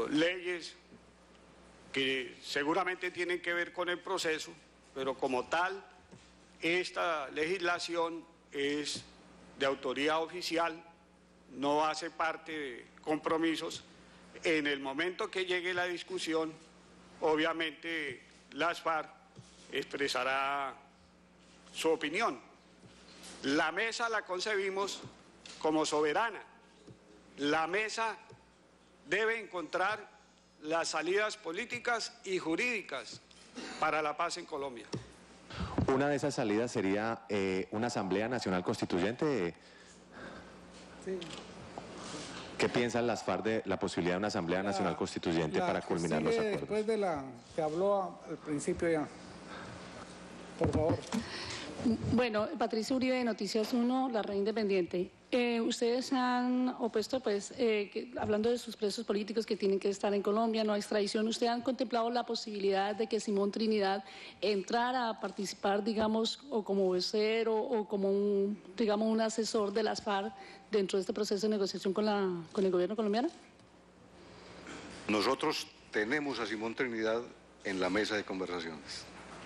leyes que seguramente tienen que ver con el proceso, pero como tal, esta legislación es de autoridad oficial, no hace parte de compromisos. En el momento que llegue la discusión, obviamente las FARC expresará su opinión. La mesa la concebimos como soberana. La mesa debe encontrar las salidas políticas y jurídicas para la paz en Colombia. Una de esas salidas sería una Asamblea Nacional Constituyente. Sí. ¿Qué piensan las FARC de la posibilidad de una Asamblea Nacional Constituyente para culminar los acuerdos? Después de la que habló al principio ya. Por favor. Bueno, Patricia Uribe de Noticias 1, La Red Independiente. Ustedes han opuesto, pues, hablando de sus presos políticos que tienen que estar en Colombia, no hay extradición. ¿Ustedes han contemplado la posibilidad de que Simón Trinidad entrara a participar, digamos, o como vocero o como un asesor de las FARC dentro de este proceso de negociación con el gobierno colombiano? Nosotros tenemos a Simón Trinidad en la mesa de conversaciones.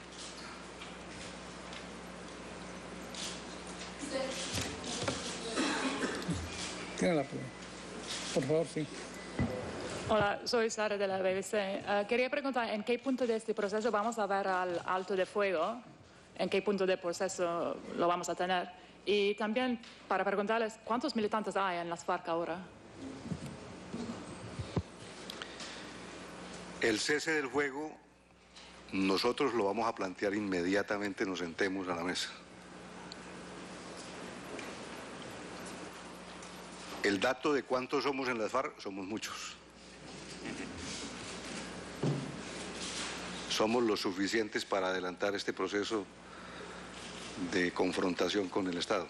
Tiene la palabra. Por favor, sí. Hola, soy Sara de la BBC. Quería preguntar, ¿en qué punto de este proceso vamos a ver al alto de fuego? ¿En qué punto del proceso lo vamos a tener? Y también para preguntarles, ¿cuántos militantes hay en las FARC ahora? El cese del fuego, nosotros lo vamos a plantear inmediatamente, nos sentemos a la mesa. El dato de cuántos somos en las FARC, somos muchos. Somos los suficientes para adelantar este proceso de confrontación con el Estado.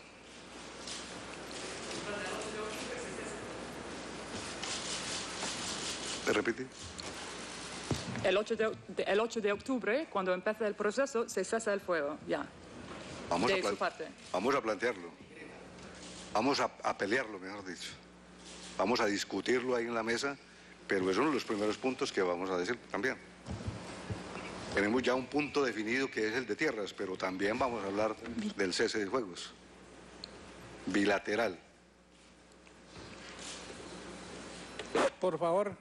¿Me repite? El 8 de octubre, cuando empiece el proceso, se cesa el fuego, ya. De su parte. Vamos a plantearlo. Vamos a pelearlo, mejor dicho. Vamos a discutirlo ahí en la mesa, pero es uno de los primeros puntos que vamos a decir también. Tenemos ya un punto definido que es el de tierras, pero también vamos a hablar del cese de fuegos. Bilateral. Por favor.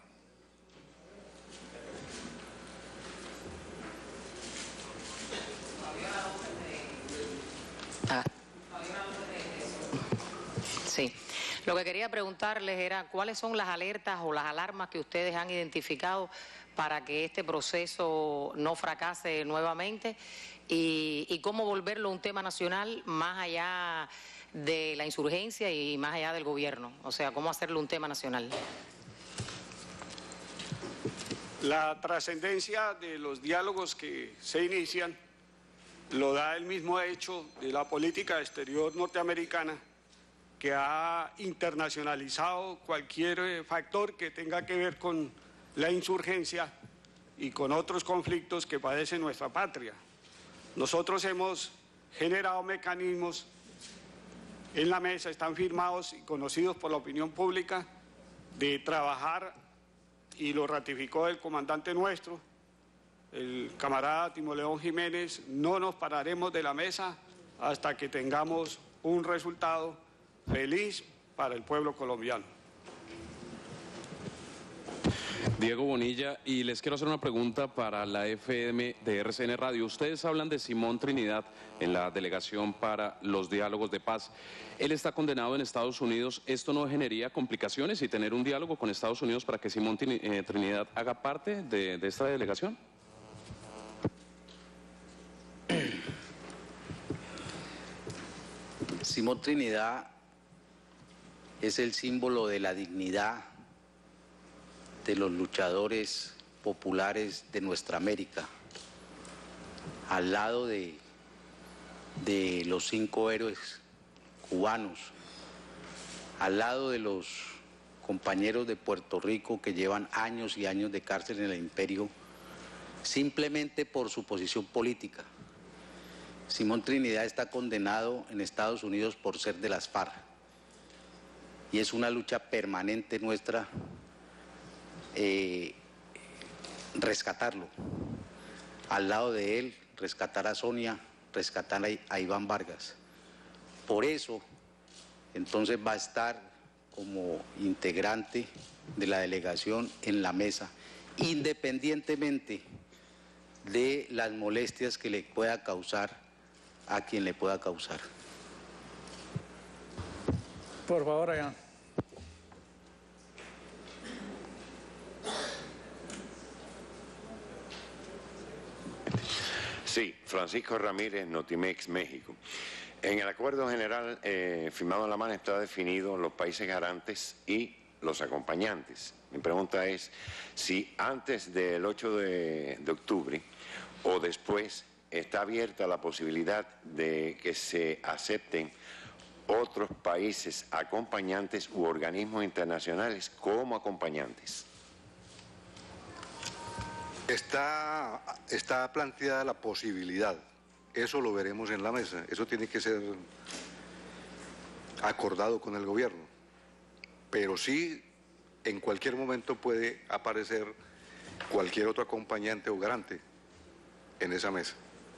Sí, lo que quería preguntarles era cuáles son las alertas o las alarmas que ustedes han identificado para que este proceso no fracase nuevamente y cómo volverlo un tema nacional más allá de la insurgencia y más allá del gobierno, o sea, cómo hacerlo un tema nacional. La trascendencia de los diálogos que se inician lo da el mismo hecho de la política exterior norteamericana, que ha internacionalizado cualquier factor que tenga que ver con la insurgencia y con otros conflictos que padece nuestra patria. Nosotros hemos generado mecanismos en la mesa, están firmados y conocidos por la opinión pública, de trabajar, y lo ratificó el comandante nuestro, el camarada Timoleón Jiménez: no nos pararemos de la mesa hasta que tengamos un resultado feliz para el pueblo colombiano. Diego Bonilla, y les quiero hacer una pregunta para la FM de RCN Radio. Ustedes hablan de Simón Trinidad en la delegación para los diálogos de paz. Él está condenado en Estados Unidos. ¿Esto no generaría complicaciones y tener un diálogo con Estados Unidos para que Simón Trinidad haga parte de esta delegación? Simón Trinidad es el símbolo de la dignidad de los luchadores populares de nuestra América, al lado de los 5 héroes cubanos, al lado de los compañeros de Puerto Rico que llevan años y años de cárcel en el imperio simplemente por su posición política. Simón Trinidad está condenado en Estados Unidos por ser de las FARC y es una lucha permanente nuestra rescatarlo. Al lado de él, rescatar a Sonia, rescatar a Iván Vargas. Por eso, entonces va a estar como integrante de la delegación en la mesa, independientemente de las molestias que le pueda causar a quien le pueda causar. Por favor, allá. Sí, Francisco Ramírez, Notimex, México. En el acuerdo general firmado en La Habana está definido los países garantes y los acompañantes. Mi pregunta es si antes del 8 de octubre o después está abierta la posibilidad de que se acepten otros países acompañantes u organismos internacionales como acompañantes. Está planteada la posibilidad, eso lo veremos en la mesa, eso tiene que ser acordado con el gobierno, pero sí en cualquier momento puede aparecer cualquier otro acompañante o garante en esa mesa.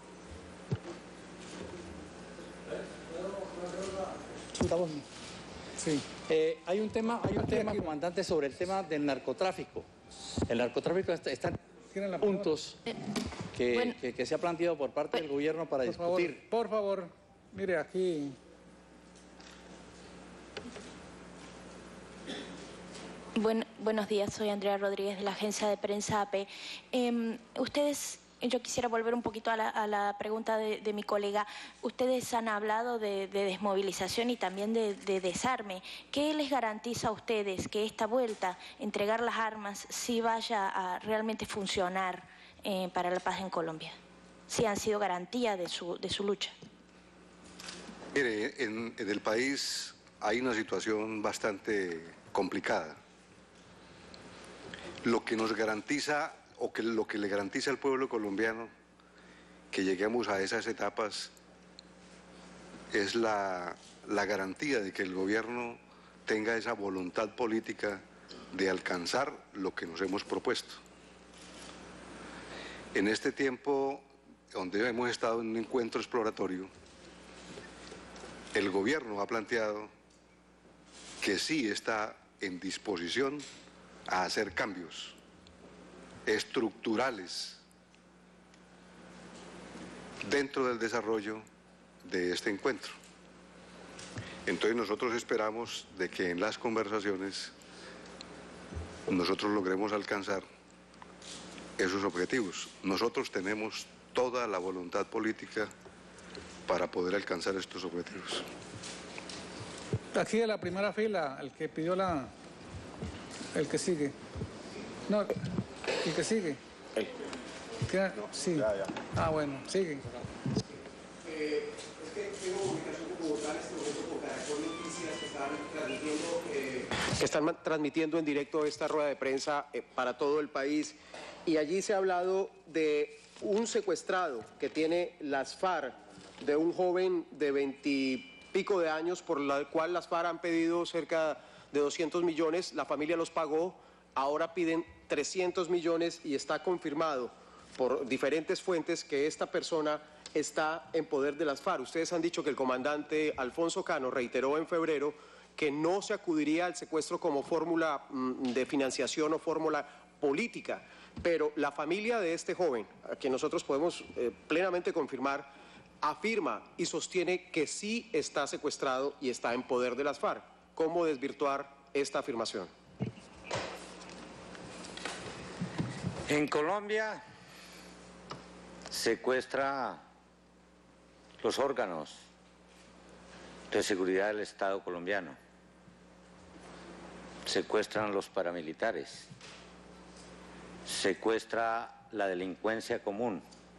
Sí. Hay un tema, comandante, sobre el tema del narcotráfico. El narcotráfico está en puntos que se ha planteado por parte del gobierno para discutir. Por favor, mire aquí. Buenos días, soy Andrea Rodríguez de la agencia de prensa AP. Yo quisiera volver un poquito a la pregunta de mi colega. Ustedes han hablado de desmovilización y también de desarme. ¿Qué les garantiza a ustedes que esta vuelta, entregar las armas, sí vaya a realmente funcionar para la paz en Colombia? ¿Sí han sido garantía de su lucha? Mire, en el país hay una situación bastante complicada. Lo que nos garantiza, lo que le garantiza al pueblo colombiano que lleguemos a esas etapas es la garantía de que el gobierno tenga esa voluntad política de alcanzar lo que nos hemos propuesto. En este tiempo, donde hemos estado en un encuentro exploratorio, el gobierno ha planteado que sí está en disposición a hacer cambios estructurales dentro del desarrollo de este encuentro. Entonces nosotros esperamos de que en las conversaciones nosotros logremos alcanzar esos objetivos. Nosotros tenemos toda la voluntad política para poder alcanzar estos objetivos. Aquí de la primera fila, el que pidió el que sigue. No, el que sigue. Sí. Ah, bueno, sigue. Es que tengo comunicación con Bogotá en este momento con Caracol Noticias que están transmitiendo en directo esta rueda de prensa para todo el país, y allí se ha hablado de un secuestrado que tiene las FARC, de un joven de 20 y pico de años, por la cual las FARC han pedido cerca de 200 millones, la familia los pagó, ahora piden 300 millones y está confirmado por diferentes fuentes que esta persona está en poder de las FARC. Ustedes han dicho que el comandante Alfonso Cano reiteró en febrero que no se acudiría al secuestro como fórmula de financiación o fórmula política, pero la familia de este joven, a quien nosotros podemos plenamente confirmar, afirma y sostiene que sí está secuestrado y está en poder de las FARC. ¿Cómo desvirtuar esta afirmación? En Colombia secuestra los órganos de seguridad del Estado colombiano, secuestran los paramilitares, secuestra la delincuencia común,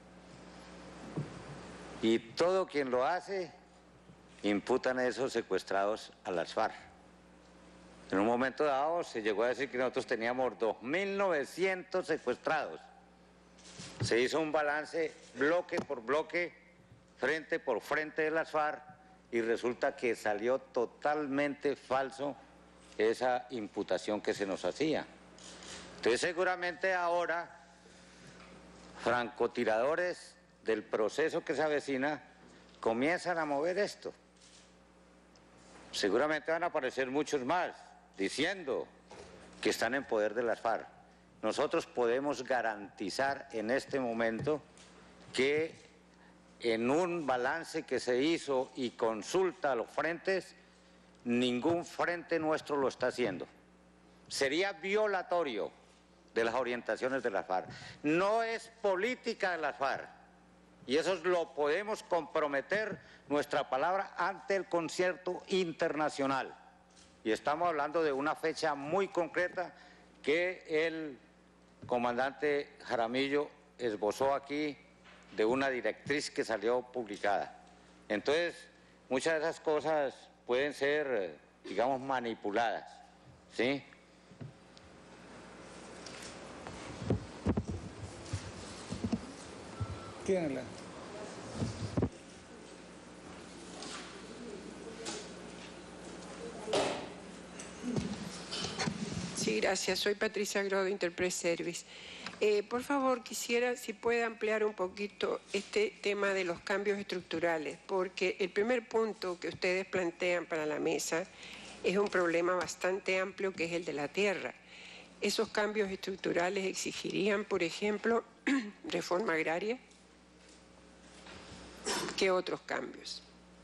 y todo quien lo hace imputan a esos secuestrados a las FARC. En un momento dado se llegó a decir que nosotros teníamos 2.900 secuestrados. Se hizo un balance bloque por bloque, frente por frente de las FARC, y resulta que salió totalmente falso esa imputación que se nos hacía. Entonces seguramente ahora francotiradores del proceso que se avecina comienzan a mover esto. Seguramente van a aparecer muchos más diciendo que están en poder de las FARC. Nosotros podemos garantizar en este momento que en un balance que se hizo y consulta a los frentes, ningún frente nuestro lo está haciendo. Sería violatorio de las orientaciones de las FARC. No es política de las FARC. Y eso lo podemos comprometer nuestra palabra ante el concierto internacional. Y estamos hablando de una fecha muy concreta que el comandante Jaramillo esbozó aquí de una directriz que salió publicada. Entonces, muchas de esas cosas pueden ser, digamos, manipuladas, ¿sí? ¿Quién habla? Sí, gracias. Soy Patricia Grodo de Interpress Service. Por favor, quisiera si puede ampliar un poquito este tema de los cambios estructurales, porque el primer punto que ustedes plantean para la mesa es un problema bastante amplio, que es el de la tierra. Esos cambios estructurales exigirían, por ejemplo, reforma agraria. ¿Qué otros cambios?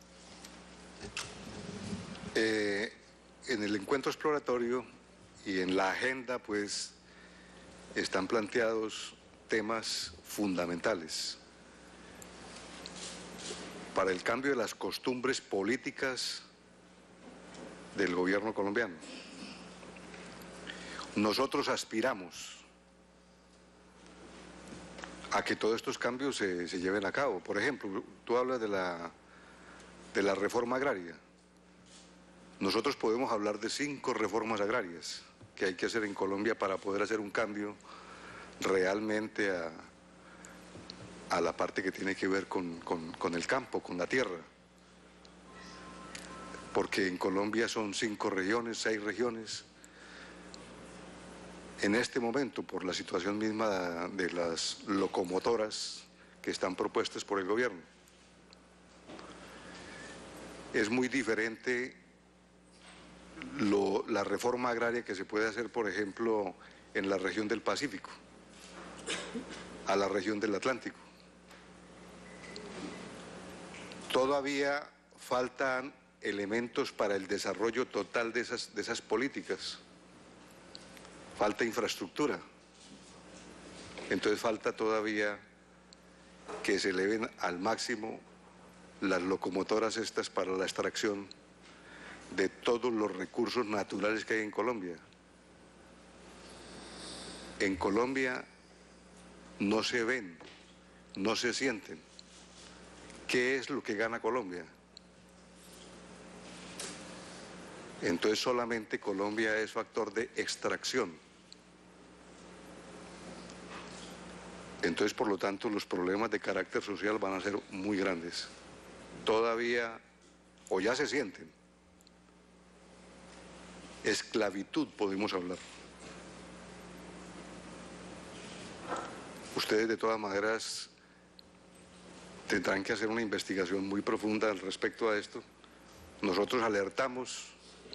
En el encuentro exploratorio y en la agenda, pues, están planteados temas fundamentales para el cambio de las costumbres políticas del gobierno colombiano. Nosotros aspiramos a que todos estos cambios se lleven a cabo. Por ejemplo, tú hablas de la reforma agraria. Nosotros podemos hablar de 5 reformas agrarias que hay que hacer en Colombia para poder hacer un cambio realmente a la parte que tiene que ver con el campo, con la tierra. Porque en Colombia son 5 regiones, 6 regiones. En este momento, por la situación misma de las locomotoras que están propuestas por el gobierno, es muy diferente la reforma agraria que se puede hacer, por ejemplo, en la región del Pacífico, a la región del Atlántico. Todavía faltan elementos para el desarrollo total de esas políticas. Falta infraestructura. Entonces falta todavía que se eleven al máximo las locomotoras estas para la extracción de todos los recursos naturales que hay en Colombia. En Colombia no se ven, no se sienten. ¿Qué es lo que gana Colombia? Entonces solamente Colombia es factor de extracción. Entonces, por lo tanto, los problemas de carácter social van a ser muy grandes. Todavía, o ya se sienten. Esclavitud podemos hablar. Ustedes de todas maneras tendrán que hacer una investigación muy profunda al respecto a esto. Nosotros alertamos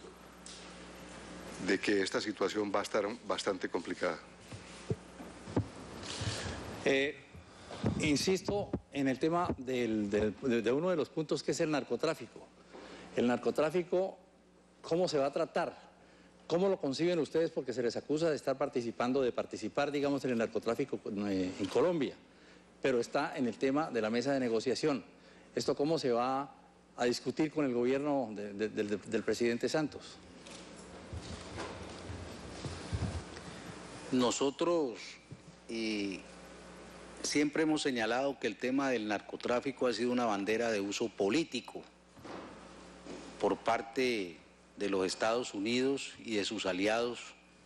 de que esta situación va a estar bastante complicada. Insisto en el tema de uno de los puntos, que es el narcotráfico. El narcotráfico, ¿cómo se va a tratar? ¿Cómo lo conciben ustedes? Porque se les acusa de participar, digamos, en el narcotráfico en Colombia, pero está en el tema de la mesa de negociación. ¿Esto cómo se va a discutir con el gobierno del presidente Santos? Nosotros siempre hemos señalado que el tema del narcotráfico ha sido una bandera de uso político por parte de los Estados Unidos y de sus aliados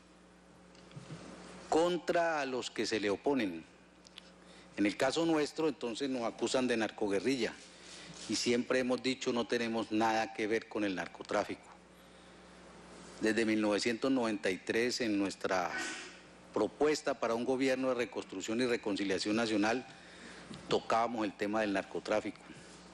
contra los que se le oponen. En el caso nuestro, entonces, nos acusan de narcoguerrilla y siempre hemos dicho no tenemos nada que ver con el narcotráfico. Desde 1993 en nuestra propuesta para un gobierno de reconstrucción y reconciliación nacional, tocábamos el tema del narcotráfico.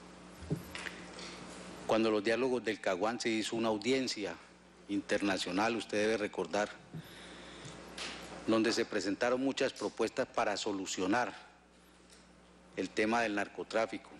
Cuando los diálogos del Caguán se hizo una audiencia internacional, usted debe recordar, donde se presentaron muchas propuestas para solucionar el tema del narcotráfico.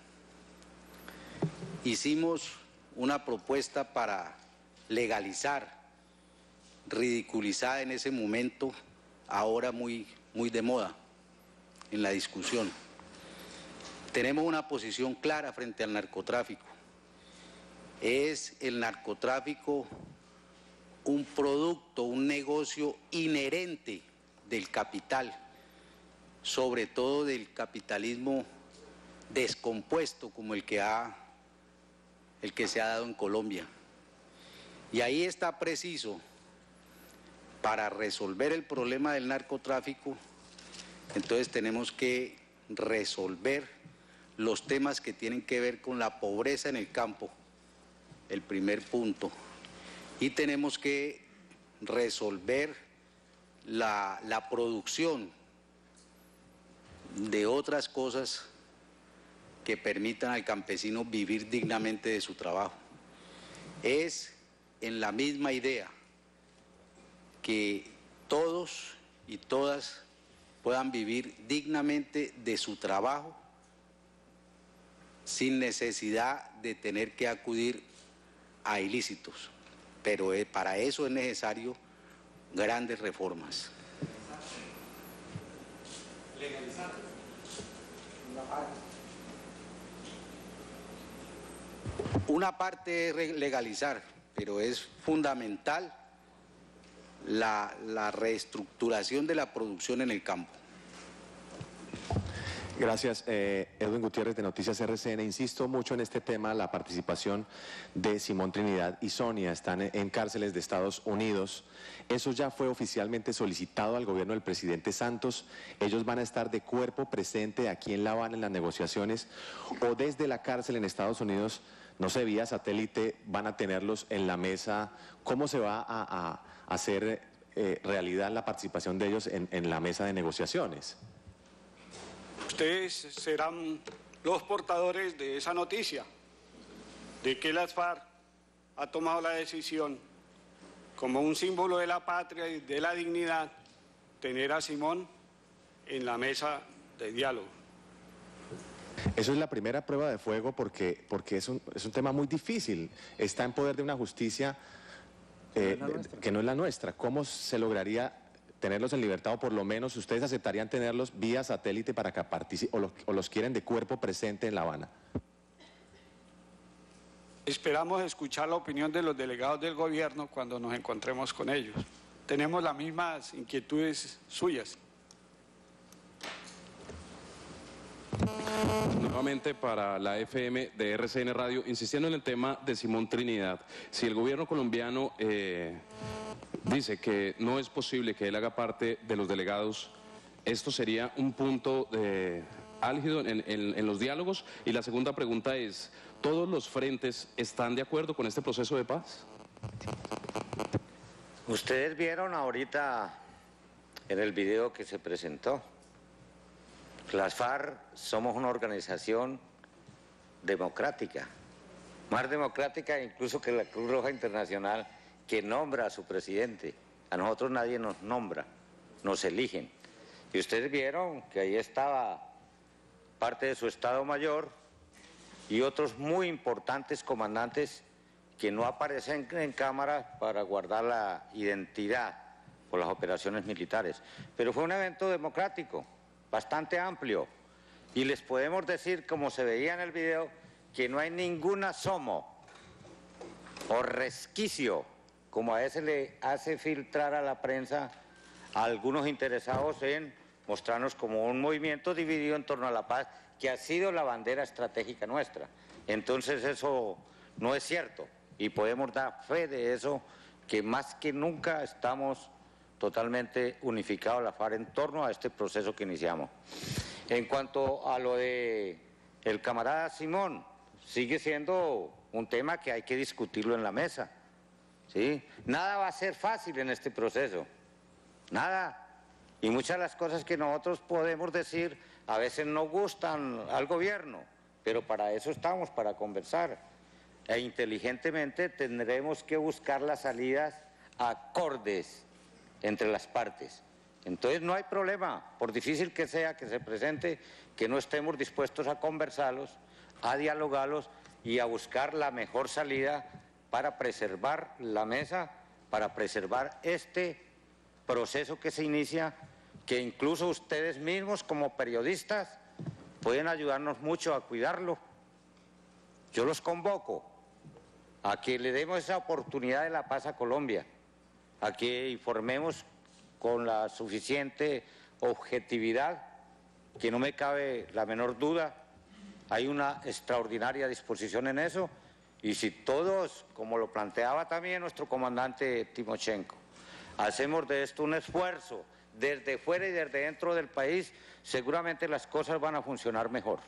Hicimos una propuesta para legalizar, ridiculizada en ese momento, ahora muy de moda en la discusión. Tenemos una posición clara frente al narcotráfico. Es el narcotráfico un producto, un negocio inherente del capital, sobre todo del capitalismo descompuesto como el que se ha dado en Colombia. Y ahí está preciso, para resolver el problema del narcotráfico, entonces tenemos que resolver los temas que tienen que ver con la pobreza en el campo, el primer punto, y tenemos que resolver la producción de otras cosas que permitan al campesino vivir dignamente de su trabajo. Es en la misma idea que todos y todas puedan vivir dignamente de su trabajo sin necesidad de tener que acudir a ilícitos, pero para eso es necesario grandes reformas. Legalizar. Una parte es legalizar, pero es fundamental la reestructuración de la producción en el campo. Gracias, Edwin Gutiérrez de Noticias RCN. Insisto mucho en este tema, la participación de Simón Trinidad y Sonia. Están en cárceles de Estados Unidos. Eso ya fue oficialmente solicitado al gobierno del presidente Santos. Ellos van a estar de cuerpo presente aquí en La Habana en las negociaciones, o desde la cárcel en Estados Unidos, no sé, vía satélite, van a tenerlos en la mesa. ¿Cómo se va a hacer realidad la participación de ellos en la mesa de negociaciones? Ustedes serán los portadores de esa noticia, de que las FARC ha tomado la decisión, como un símbolo de la patria y de la dignidad, tener a Simón en la mesa de diálogo. Eso es la primera prueba de fuego porque es un tema muy difícil. Está en poder de una justicia que no es la nuestra. ¿Cómo se lograría tenerlos en libertad, o por lo menos ustedes aceptarían tenerlos vía satélite para que participen, o los quieren de cuerpo presente en La Habana? Esperamos escuchar la opinión de los delegados del gobierno cuando nos encontremos con ellos. Tenemos las mismas inquietudes suyas. Nuevamente para la FM de RCN Radio, insistiendo en el tema de Simón Trinidad. Si el gobierno colombiano dice que no es posible que él haga parte de los delegados, esto sería un punto álgido en los diálogos. Y la segunda pregunta es, ¿todos los frentes están de acuerdo con este proceso de paz? Ustedes vieron ahorita en el video que se presentó, las FARC somos una organización democrática, más democrática incluso que la Cruz Roja Internacional, que nombra a su presidente. A nosotros nadie nos nombra, nos eligen. Y ustedes vieron que ahí estaba parte de su Estado Mayor y otros muy importantes comandantes que no aparecen en cámara para guardar la identidad por las operaciones militares. Pero fue un evento democrático, bastante amplio. Y les podemos decir, como se veía en el video, que no hay ningún asomo o resquicio, como a veces le hace filtrar a la prensa a algunos interesados en mostrarnos como un movimiento dividido en torno a la paz, que ha sido la bandera estratégica nuestra. Entonces eso no es cierto, y podemos dar fe de eso, que más que nunca estamos totalmente unificados la FARC en torno a este proceso que iniciamos. En cuanto a lo de el camarada Simón, sigue siendo un tema que hay que discutirlo en la mesa, ¿sí? Nada va a ser fácil en este proceso, nada. Y muchas de las cosas que nosotros podemos decir a veces no gustan al gobierno, pero para eso estamos, para conversar. E inteligentemente tendremos que buscar las salidas acordes entre las partes. Entonces no hay problema, por difícil que sea que se presente, que no estemos dispuestos a conversarlos, a dialogarlos y a buscar la mejor salida para preservar la mesa, para preservar este proceso que se inicia, que incluso ustedes mismos como periodistas pueden ayudarnos mucho a cuidarlo. Yo los convoco a que le demos esa oportunidad de la paz a Colombia, a que informemos con la suficiente objetividad, que no me cabe la menor duda, hay una extraordinaria disposición en eso, y si todos, como lo planteaba también nuestro comandante Timochenko, hacemos de esto un esfuerzo desde fuera y desde dentro del país, seguramente las cosas van a funcionar mejor.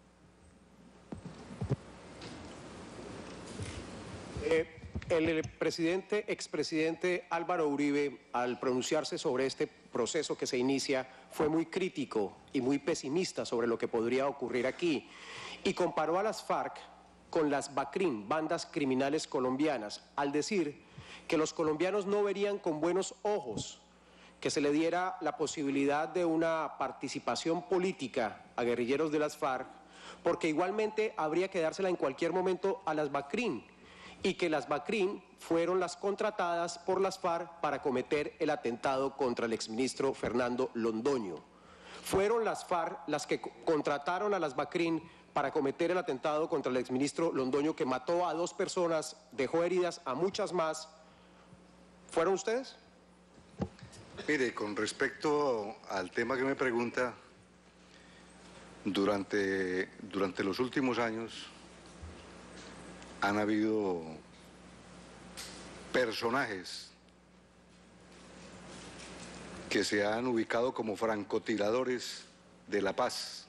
El expresidente Álvaro Uribe, al pronunciarse sobre este proceso que se inicia, fue muy crítico y muy pesimista sobre lo que podría ocurrir aquí y comparó a las FARC con las BACRIM, bandas criminales colombianas, al decir que los colombianos no verían con buenos ojos que se le diera la posibilidad de una participación política a guerrilleros de las FARC, porque igualmente habría que dársela en cualquier momento a las BACRIM, y que las BACRIM fueron las contratadas por las FARC para cometer el atentado contra el exministro Fernando Londoño. Fueron las FARC las que contrataron a las BACRIM para cometer el atentado contra el exministro Londoño, que mató a 2 personas, dejó heridas a muchas más. ¿Fueron ustedes? Mire, con respecto al tema que me pregunta, durante los últimos años han habido personajes que se han ubicado como francotiradores de la paz.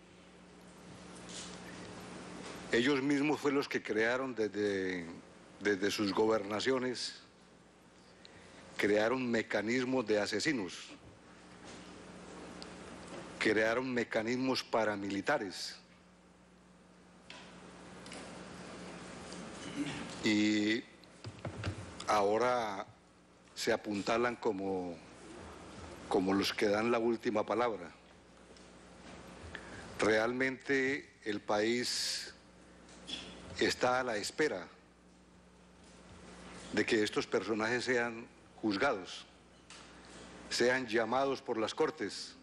Ellos mismos fueron los que crearon desde sus gobernaciones, crearon mecanismos de asesinos, crearon mecanismos paramilitares. Y ahora se apuntalan como los que dan la última palabra. Realmente el país está a la espera de que estos personajes sean juzgados, sean llamados por las cortes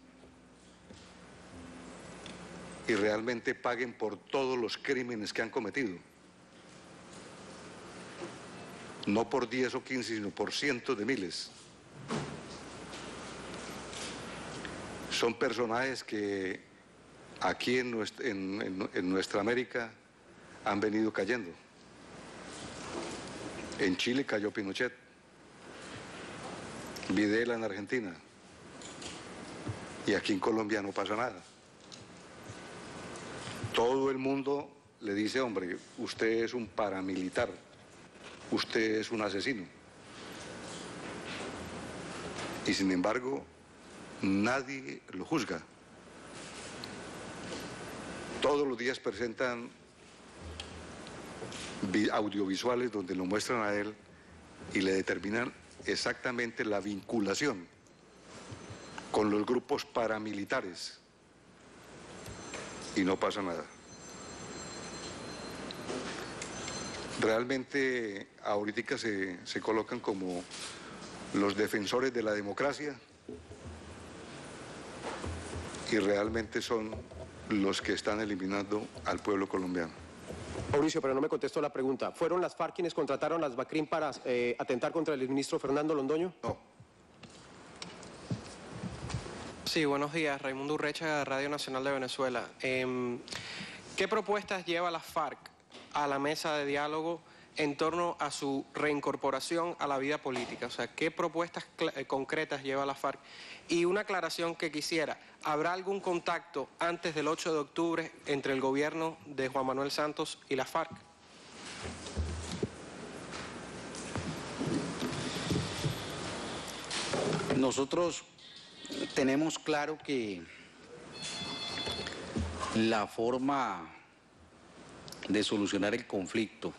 y realmente paguen por todos los crímenes que han cometido. No por 10 o 15, sino por cientos de miles. Son personajes que aquí en nuestra América han venido cayendo. En Chile cayó Pinochet, Videla en Argentina, y aquí en Colombia no pasa nada. Todo el mundo le dice, hombre, usted es un paramilitar, usted es un asesino. Y sin embargo, nadie lo juzga. Todos los días presentan audiovisuales donde lo muestran a él y le determinan exactamente la vinculación con los grupos paramilitares y no pasa nada. Realmente ahorita se colocan como los defensores de la democracia y realmente son los que están eliminando al pueblo colombiano. Mauricio, pero no me contestó la pregunta. ¿Fueron las FARC quienes contrataron a las BACRIM para atentar contra el ministro Fernando Londoño? No. Sí, buenos días. Raimundo Urrecha, Radio Nacional de Venezuela. ¿Qué propuestas lleva las FARC a la mesa de diálogo en torno a su reincorporación a la vida política? O sea, ¿qué propuestas concretas lleva la FARC? Y una aclaración que quisiera, ¿habrá algún contacto antes del 8 de octubre entre el gobierno de Juan Manuel Santos y la FARC? Nosotros tenemos claro que la forma de solucionar el conflicto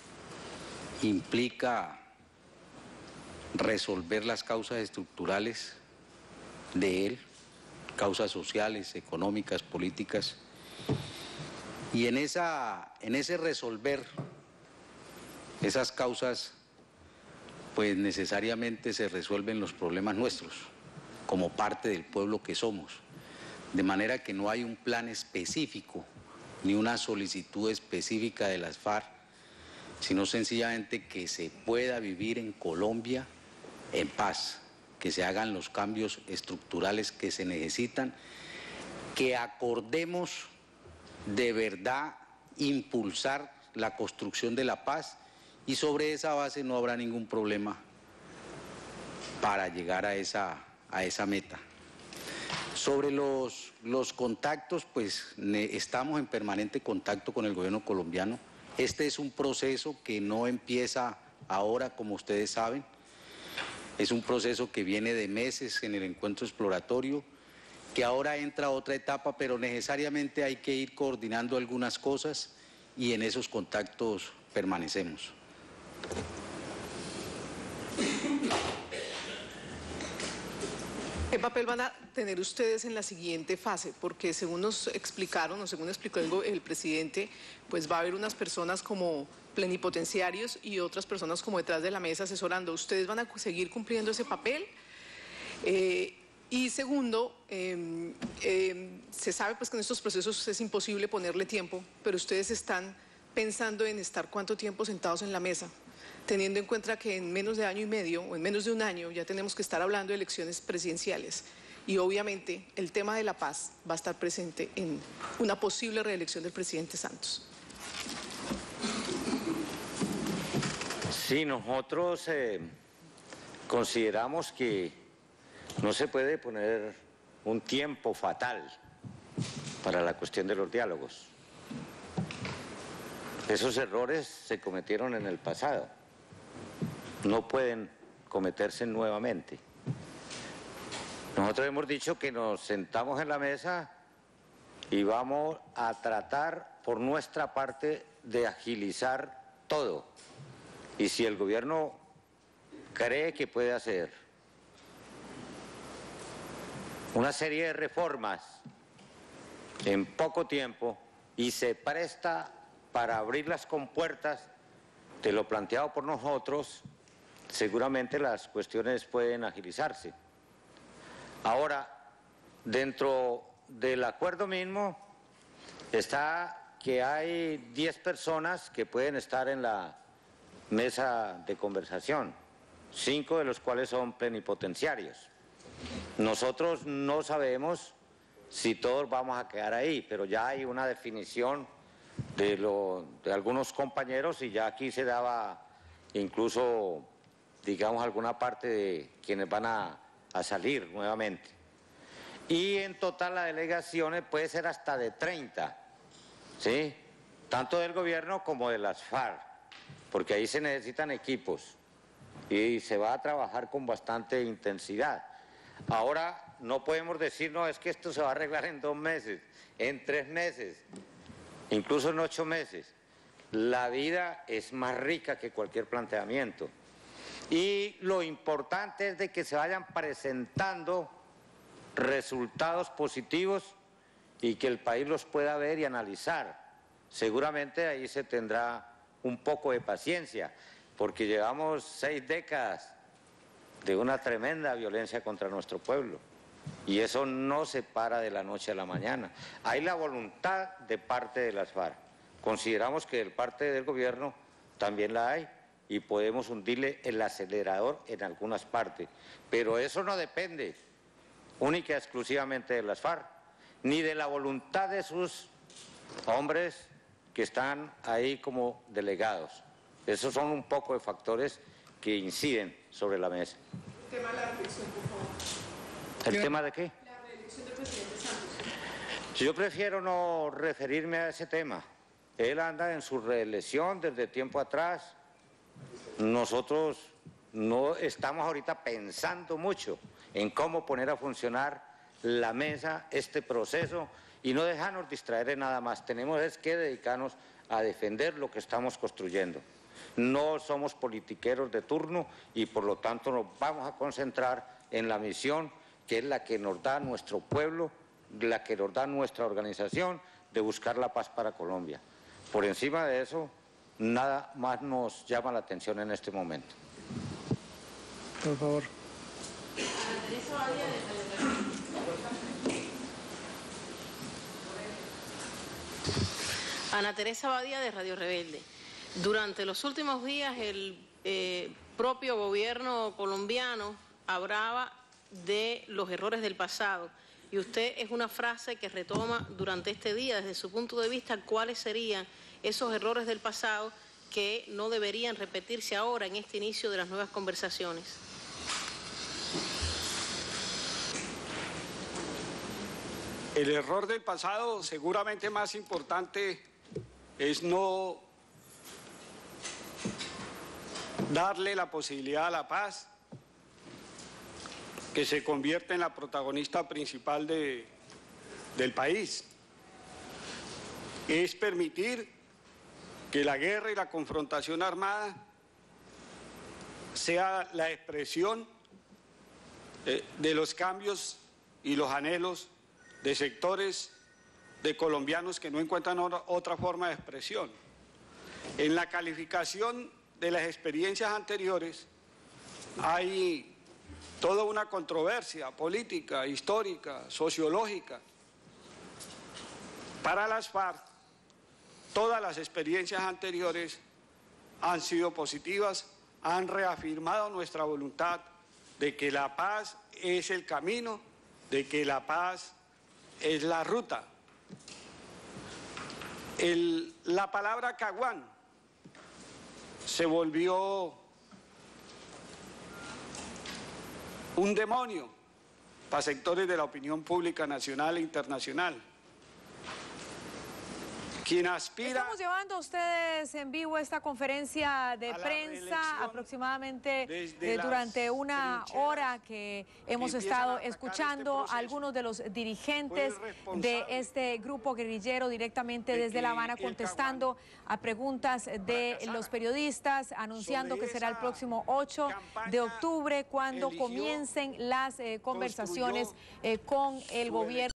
implica resolver las causas estructurales de él, causas sociales, económicas, políticas, y en ese resolver esas causas, pues necesariamente se resuelven los problemas nuestros, como parte del pueblo que somos, de manera que no hay un plan específico, ni una solicitud específica de las FARC, sino sencillamente que se pueda vivir en Colombia en paz, que se hagan los cambios estructurales que se necesitan, que acordemos de verdad impulsar la construcción de la paz, y sobre esa base no habrá ningún problema para llegar a esa meta. Sobre los contactos, pues estamos en permanente contacto con el gobierno colombiano. Este es un proceso que no empieza ahora, como ustedes saben. Es un proceso que viene de meses en el encuentro exploratorio, que ahora entra a otra etapa, pero necesariamente hay que ir coordinando algunas cosas y en esos contactos permanecemos. ¿Qué papel van a tener ustedes en la siguiente fase? Porque según nos explicaron, o según explicó el presidente, pues va a haber unas personas como plenipotenciarios y otras personas como detrás de la mesa asesorando. ¿Ustedes van a seguir cumpliendo ese papel? Y segundo, se sabe pues que en estos procesos es imposible ponerle tiempo, pero ustedes están pensando en estar cuánto tiempo sentados en la mesa, teniendo en cuenta que en menos de año y medio o en menos de un año ya tenemos que estar hablando de elecciones presidenciales y obviamente el tema de la paz va a estar presente en una posible reelección del presidente Santos. Sí, nosotros consideramos que no se puede poner un tiempo fatal para la cuestión de los diálogos. Esos errores se cometieron en el pasado. No pueden cometerse nuevamente. Nosotros hemos dicho que nos sentamos en la mesa y vamos a tratar por nuestra parte de agilizar todo. Y si el gobierno cree que puede hacer una serie de reformas en poco tiempo y se presta para abrir las compuertas de lo planteado por nosotros, seguramente las cuestiones pueden agilizarse. Ahora, dentro del acuerdo mismo está que hay 10 personas que pueden estar en la mesa de conversación, 5 de los cuales son plenipotenciarios. Nosotros no sabemos si todos vamos a quedar ahí, pero ya hay una definición de algunos compañeros y ya aquí se daba incluso, digamos, alguna parte de quienes van a salir nuevamente. Y en total la delegación puede ser hasta de 30, ¿sí? Tanto del gobierno como de las FARC, porque ahí se necesitan equipos y se va a trabajar con bastante intensidad. Ahora no podemos decir, no, es que esto se va a arreglar en 2 meses, en 3 meses, incluso en 8 meses. La vida es más rica que cualquier planteamiento. Y lo importante es de que se vayan presentando resultados positivos y que el país los pueda ver y analizar. Seguramente ahí se tendrá un poco de paciencia, porque llevamos 6 décadas de una tremenda violencia contra nuestro pueblo. Y eso no se para de la noche a la mañana. Hay la voluntad de parte de las FARC. Consideramos que de parte del gobierno también la hay y podemos hundirle el acelerador en algunas partes. Pero eso no depende única y exclusivamente de las FARC, ni de la voluntad de sus hombres que están ahí como delegados. Esos son un poco de factores que inciden sobre la mesa. El tema de la reelección, por favor. ¿El tema de qué? La reelección del presidente Santos. Yo prefiero no referirme a ese tema. Él anda en su reelección desde tiempo atrás. Nosotros no estamos ahorita pensando mucho en cómo poner a funcionar la mesa, este proceso, y no dejarnos distraer en nada más. Tenemos es que dedicarnos a defender lo que estamos construyendo. No somos politiqueros de turno y por lo tanto nos vamos a concentrar en la misión que es la que nos da nuestro pueblo, la que nos da nuestra organización, de buscar la paz para Colombia. Por encima de eso, nada más nos llama la atención en este momento. Por favor. Ana Teresa Badía, de Radio Rebelde. Durante los últimos días el propio gobierno colombiano hablaba de los errores del pasado y usted es una frase que retoma durante este día. Desde su punto de vista, ¿cuáles serían esos errores del pasado que no deberían repetirse ahora en este inicio de las nuevas conversaciones? El error del pasado seguramente más importante es no darle la posibilidad a la paz, que se convierte en la protagonista principal del país. Es permitir que la guerra y la confrontación armada sea la expresión de los cambios y los anhelos de sectores de colombianos que no encuentran otra forma de expresión. En la calificación de las experiencias anteriores hay toda una controversia política, histórica, sociológica. Para las FARC, todas las experiencias anteriores han sido positivas, han reafirmado nuestra voluntad de que la paz es el camino, de que la paz es la ruta. La palabra caguán se volvió un demonio para sectores de la opinión pública nacional e internacional. Quien aspira... Estamos llevando a ustedes en vivo esta conferencia de prensa aproximadamente durante una hora que hemos estado escuchando a algunos de los dirigentes de este grupo guerrillero directamente desde La Habana contestando a preguntas de los periodistas, anunciando que será el próximo 8 de octubre cuando comiencen las conversaciones con el gobierno.